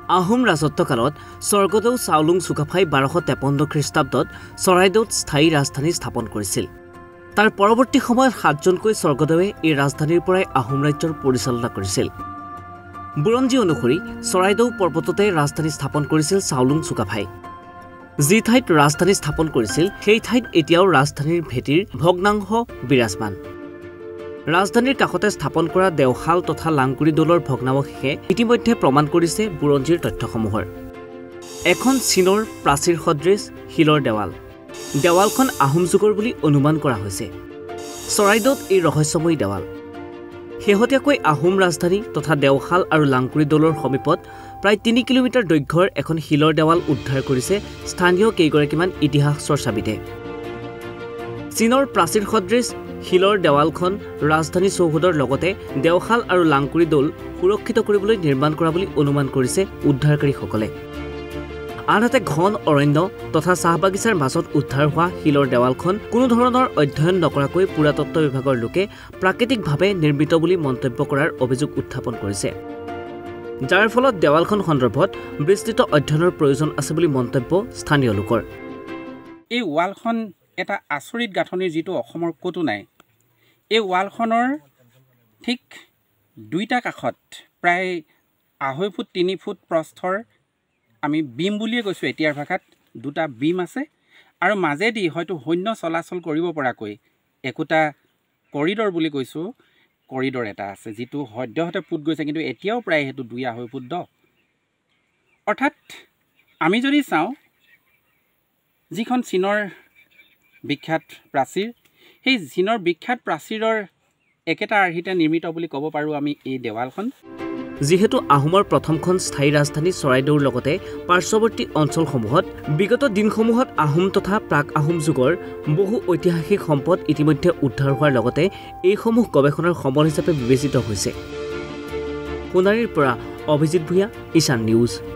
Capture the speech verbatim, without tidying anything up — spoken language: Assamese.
আহোম ৰাজত্বকালত স্বৰ্গদেউ চাওলুং চুকাফাই বাৰশ তেপন্ন খ্ৰীষ্টাব্দত চৰাইদেউত স্থায়ী ৰাজধানী স্থাপন কৰিছিল। তাৰ পৰৱৰ্তী সময়ত সাতজনকৈ স্বৰ্গদেৱে এই ৰাজধানীৰ পৰাই আহোম ৰাজ্যৰ পৰিচালনা কৰিছিল। বুৰঞ্জী অনুসৰি চৰাইদেউ পৰ্বততে ৰাজধানী স্থাপন কৰিছিল চাওলুং চুকাফাই। যি ঠাইত ৰাজধানী স্থাপন কৰিছিল সেই ঠাইত এতিয়াও ৰাজধানীৰ ভেটিৰ ভগ্নাংশ বিৰাজমান। ৰাজধানীৰ কাষতে স্থাপন কৰা দেওশাল তথা লাংকুৰি দৌলৰ ভগ্নাৱশেষে ইতিমধ্যে প্ৰমাণ কৰিছে বুৰঞ্জীৰ তথ্যসমূহৰ। এখন চীনৰ প্ৰাচীৰ সদৃশ শিলৰ দেৱাল। দেৱালখন আহোম যুগৰ বুলি অনুমান কৰা হৈছে। চৰাইদেউত এই ৰহস্যময়ী দেৱাল। শেহতীয়াকৈ আহোম ৰাজধানী তথা দেওশাল আৰু লাংকুৰি দৌলৰ সমীপত প্ৰায় তিনি কিলোমিটাৰ দৈৰ্ঘ্যৰ এখন শিলৰ দেৱাল উদ্ধাৰ কৰিছে স্থানীয় কেইগৰাকীমান ইতিহাস চৰ্চাবিদে। চীনৰ প্ৰাচীৰ সদৃশ শিলৰ দেৱালখন ৰাজধানী চৌহদৰ লগতে দেওশাল আৰু লাংকুৰি দৌল সুৰক্ষিত কৰিবলৈ নিৰ্মাণ কৰা বুলি অনুমান কৰিছে উদ্ধাৰকাৰীসকলে। আনহাতে ঘন অৰণ্য তথা চাহ বাগিচাৰ মাজত উদ্ধাৰ হোৱা শিলৰ দেৱালখন কোনো ধৰণৰ অধ্যয়ন নকৰাকৈ পুৰাতত্ত্ব বিভাগৰ লোকে প্ৰাকৃতিকভাৱে নিৰ্মিত বুলি মন্তব্য কৰাৰ অভিযোগ উত্থাপন কৰিছে, যাৰ ফলত দেৱালখন সন্দৰ্ভত বিস্তৃত অধ্যয়নৰ প্ৰয়োজন আছে বুলি মন্তব্য স্থানীয় লোকৰ। এই ৱালখন এটা আচৰিত গাঁথনিৰ যিটো অসমৰ ক'তো নাই। এই ৱালখনৰ ঠিক দুইটা কাষত প্ৰায় আঢ়ৈ ফুট তিনি ফুট প্ৰস্থৰ আমি বিম বুলিয়ে কৈছোঁ এতিয়াৰ ভাষাত দুটা বিম আছে, আৰু মাজেদি হয়তো সৈন্য চলাচল কৰিব পৰাকৈ একোটা কৰিডৰ বুলি কৈছোঁ কৰিডৰ এটা আছে, যিটো সদ্যহতে ফুট গৈছে, কিন্তু এতিয়াও প্ৰায় সেইটো দুই আঢ়ৈ ফুট দ। অৰ্থাৎ আমি যদি চাওঁ যিখন চীনৰ বিখ্যাত প্ৰাচীৰ, সেই চীনৰ বিখ্যাত প্ৰাচীৰৰ একেটা আৰ্হিতে নিৰ্মিত বুলি ক'ব পাৰোঁ আমি এই দেৱালখন। যিহেতু আহোমৰ প্ৰথমখন স্থায়ী ৰাজধানী চৰাইদেউৰ লগতে পাৰ্শ্বৱৰ্তী অঞ্চলসমূহত বিগত দিনসমূহত আহোম তথা প্ৰাক আহোম যুগৰ বহু ঐতিহাসিক সম্পদ ইতিমধ্যে উদ্ধাৰ হোৱাৰ লগতে এইসমূহ গৱেষণাৰ সমল হিচাপে বিবেচিত হৈছে। সোণাৰীৰ পৰা অভিজিত ভূঞা, ঈশান নিউজ।